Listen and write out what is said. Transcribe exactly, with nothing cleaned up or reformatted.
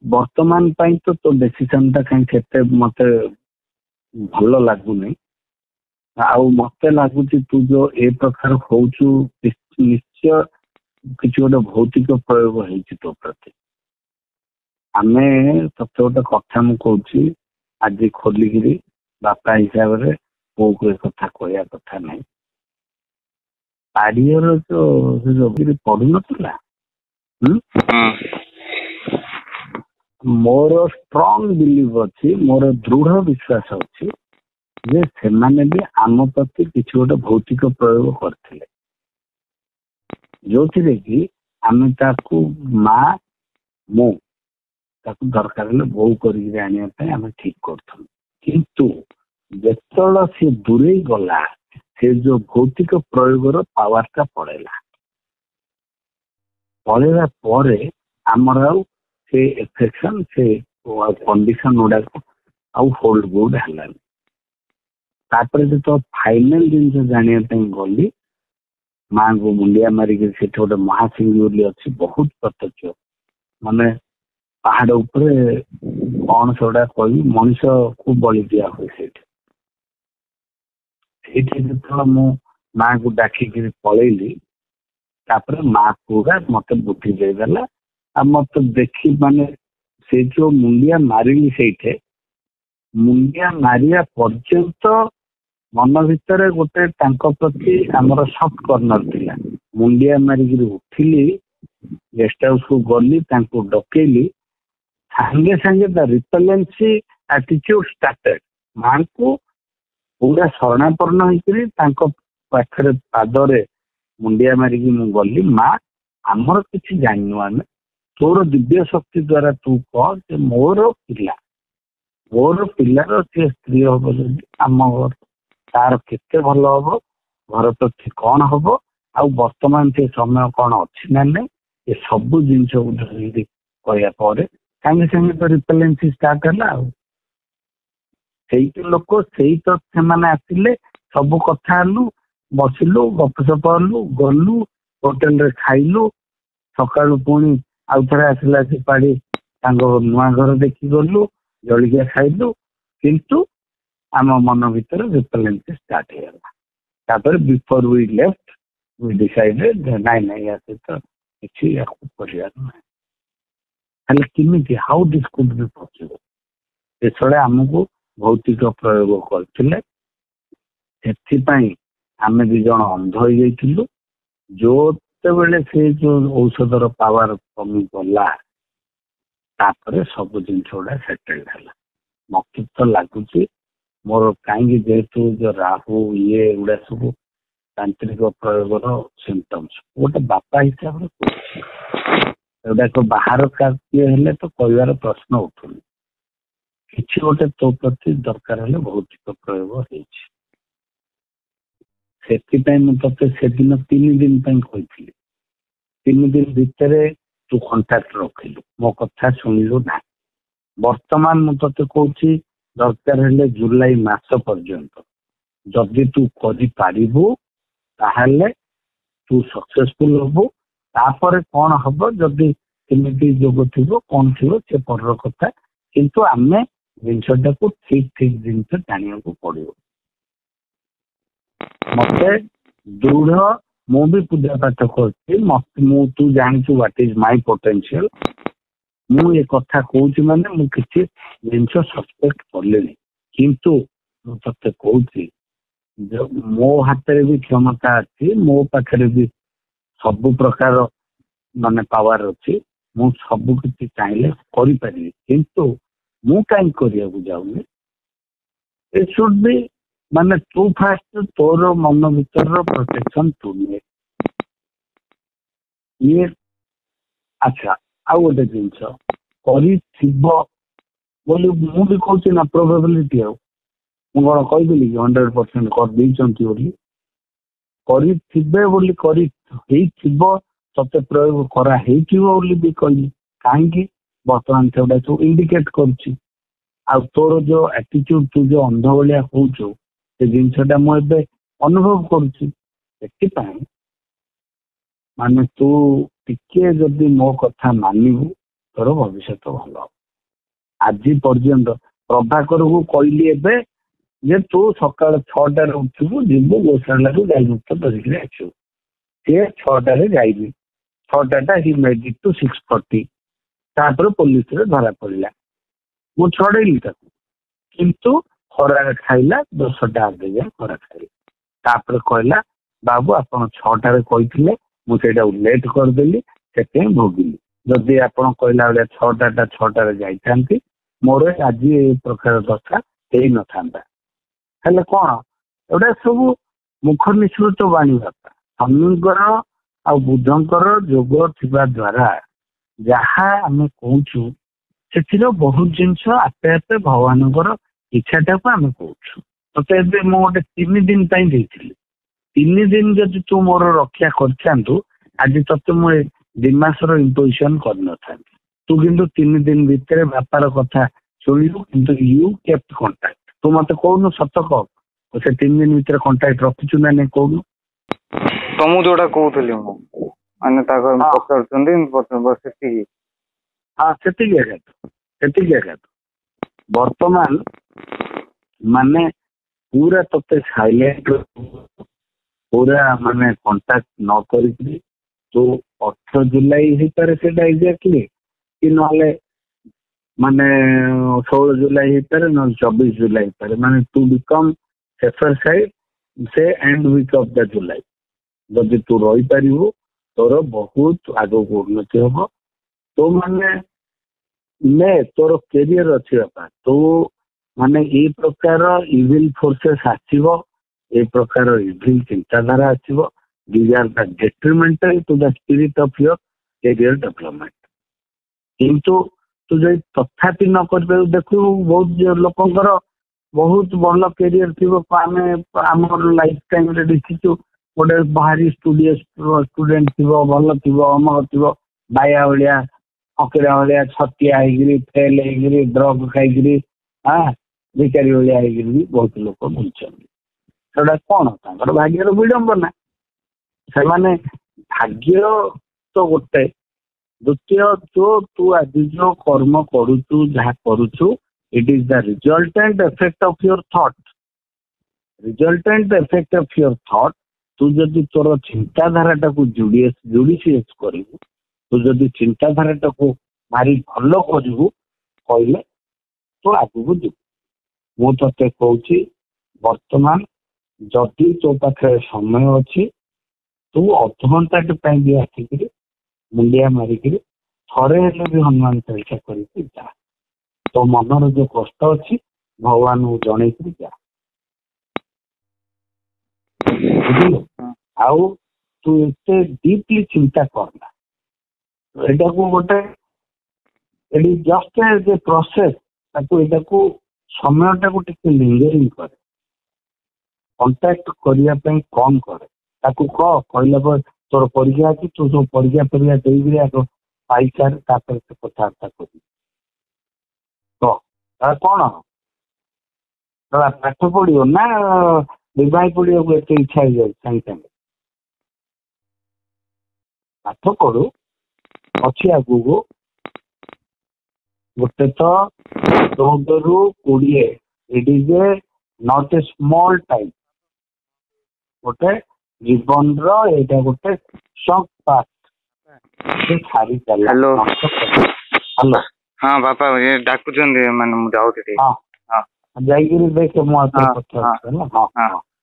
वर्तमान पाई तो तो डिसीजन टा कहीं केते मते भलो लागुनी आउ मते लागुची तू जो ए प्रकार होचु निश्चय किसी गोटे भौतिक प्रयोग होती तो प्रति आमे तते गोटे कथा मु कहूची आज खोलिकी बापा हिसाब से पो को कथा कहया कथा नहीं आडियर जो जो पढ़ु नथला मोर स्ट्रॉन्ग बिलीव अच्छी मोर दृढ़ विश्वास अच्छी जे से माने भी आम प्रति किसी गोटे भौतिक प्रयोग करथिले जो थे कि आम ताकू माँ मो ताकू दरकार बो कर ठीक कर किंतु जेतल से दूरे गला से जो भौतिक प्रयोग पावर टा पड़ेला पड़ेला पर आमर आउ से एफेक्शन से कंडीशन गुड़ा आउ होल्ड गुड है तापर जो फाइनल जिन जाना गली माँ को मुंडिया मारिक गोटे महासिंह अच्छी बहुत प्रत्यक्ष माने पहाड़ उपरे कौन सेटा कह मनीष को बलि दिया हुए जो मु माँ को डाकिक पलैली तापर माँ पूरा मत बुद्धि देदेला आ मत देखी माने से जो मुंडिया मारिली से मुंडिया मारिया पर्यंत मन भितर गोटे प्रति आमर सफ्ट कर्नर थिला मुंडिया मारिक उठिली गेस्ट हाउस को गली डकैली सांगे सांगे द रिपेलेंसी एटीट्यूड स्टार्टेड माँ को पूरा शरणापन्न होकर पाखरे पादरे मुंडिया मारिक मु गली माँ आमर किसी जानू आम तोर दिव्य शक्ति द्वारा तू कह मोर पिला मोर पिलार सी स्त्री हम जब आम घर तार केते भल हम घर प्रति कौन हम आउ वर्तमान से समय कौन अच्छी ना नहीं ये सब जिन कहपर सागे सागे तो रिपेलेंसी स्टार्ट है लोक से तो से आसिले सब कथा हलु बसिलु गपसप हलु गलु होटेल रे खाइलु सका पुणी आउ थे आसला से पाड़ी नुआ घर देखी गलु जलिया खाइलु किंतु आम मन भीतर रिपेलेंसी स्टार्ट होगा before we left we decided नाई नाई या सहित किसी करमी how this could be possible एसड़ा आमको भौतिक प्रयोग करते आम दी जन अंध हो जाइलु जो बेले से जो औषधर पावर कमी गला तापर सब जिन गुड़ा सेटल्ड है मत तो लगुच मोर कहीं जेहेतु जो राहु ये गुड़ा सब तांत्रिक प्रयोगर सिम्पटम्स गोटे बापा हिसाब से बाहर किए तो कहर प्रश्न उठुनी किसी गोटे तो प्रति दरकार है भौतिक प्रयोग से ते से दिन तीन दिन कही तीन दिन भितर तू कंटाक्ट रखिलु मो कथा शुणिलु ना वर्तमान मुझे कहूँ दरकार है जुलाई मास पर्यंत जदि तू करू ताहले तू सक्सेसफुल हबु तापर कौन हम जदि केमिति जोग थी कौन थी से पर कथा किंतु आमे जिनटा को ठीक ठीक जिनस जाना पड़ो मत दृढ़ मु भी पूजा पाठ कर तू जानू व्हाट इज माय पोटेंशियल मु ये कथा कहूँ माने मु किसी जिनस सस्पेक्ट कले किंतु ते कहूँ जो मो हाथ में भी क्षमता अच्छी मो पाखे भी सब प्रकार माने पावर अच्छी मु सब किसी चाहिए करी किंतु मु कहीं करिया जाऊनी इट शुड बी माने तू फास्ट तोर मन भीतर प्रोटेक्शन तू नहीं ये अच्छा आउ गोटे जिनस बोली मु भी कहूँ ना प्रोबेबिलिटी आउ कौन कहीदेली कि हंड्रेड परसेंट कर तते प्रयोग करा भी कहली कहीं बर्तमान से गोटा सब इंडिकेट करुच्ची आ तोर जो एटीट्यूड तू जो अंध भाया कहूँ से जिनसा मुझे अनुभव करुच्ची माने तू टिके जदि मो कथा मानू तोर भविष्य भल आज पर्यंत प्रभाकर को कहली एबे जे तू सकाल छटार उठू जीवु गोशाला गाई मुक्त धरिक आसू सी छटार जाइबी छटा he made it to six forty तापर पुलिस रे धरा पड़ा मु छड़ेली किंतु खरा खाइला दसटा आगे खरा खाइला तापर कहला बाबू आप छटार कही मुझे लेट करदेली से भोगिली जदि आप कहला भाया छटा छटार जाती मोर आज ये प्रकार दशा हो न था हेल्ले कौन एटा सब मुख निश्रुत बाणी बापा स्वामीकर आ बुद्धंकर जोग थिबा द्वारा जहाँ आम कहूँ से बहुत जिनस आपे आपे भगवान इच्छाटा को आम कहूँ तो ये मुझे गोटे तीन दिन तीन दिन जदि तू मोर रक्षा कर आज ते मुझे दिमासर इम्पोजिशन कर न था तू किंतु तीन दिन भितर बापार कथा शुणु किंतु यू केप्ट कंटाक्ट तू मत कहूनु सत कह से तीन दिन भितर कंटाक्ट रखिचु ना नहीं कहूनु तुम जोटा कहूली माने ताकर पचारछंदी बसिति हां सेतिके आघात सेतिके आघात वर्तमान माने पूरा तते साइलेंट पूरा माने कांटेक्ट न करी तो अठारह जुलाई ही पारे से एग्जैक्टली कि नले माने सोलह जुलाई ही पारे न चौबीस जुलाई पारे माने टू बिकम सेफर साइड से end week of the July जदि तू रही पारिबो तोर बहुत आगो को उन्नति हम तो माने ने तोर कैरियर अच्छी बापा तो माने ये प्रकार इविल फोर्सेस आसीबो ए प्रकार इविल चिंताधारा आसीबो these are the detrimental to the spirit of your career development किंतु तू जो तथापि न कर देखु बहुत लोकंकर बहुत भल कैरियर थी आम आम लाइफ टाइम रे देखीचु गोटे बाहरी स्टूडियो स्टूडेंट थी भल थी अमर थी बाया भाया अकेड़ा भाया छतिया होगी फेल होगी ड्रग खाई हाँ बेकारी भाया होगी बहुत लोग बुलूँ कौन भाग्यर विडंबना से भाग्य तो गोटे द्वितीय जो तू आज जो कर्म करुचु जहाँ करुचु it is the resultant effect of your thought resultant effect of your thought तू जदि तोर चिंताधारा को जोड़ी जोड़ी सीएच करू तू जदि चिंताधारा को भारी भल करू कहले तो आगू जीव मु ते कहूँ वर्तमान जदि तो पाखे समय अच्छी तू अधघंटा भी आसिक मुंडिया मारिक थरे हेले भी हनुमान चालीसा करके जा तो मनर जो कष्ट अच्छी भगवान को जन जा आउ तू एते डीपली चिंता करना एटा को गोटे एडी जस्ट एज ए प्रोसेस ताको एटा को समयटा को टिके लिंगरिंग करे कांटेक्ट करिया पे कम करे ताको कह कहला पर तोर परीक्षा अच्छी तू सब परीक्षा परीक्षा देगी आग पाइसार कथबार्ता कर तो कौन पाठ पढ़ो ना विवाह पढ़ा को एत इच्छा हो जाए सागे सागे पाठ पढ़ू अच्छी आगू गोटे तो चौदह रु कोड़े it is a not a small time गोटे जीवन रा गोटे शॉक पार्ट छाड़ी चल हेलो हेलो हाँ बापा ये डाकुचंदी माने मु जाउती हां हां जाइगिरी देख मु आते पछा हां हां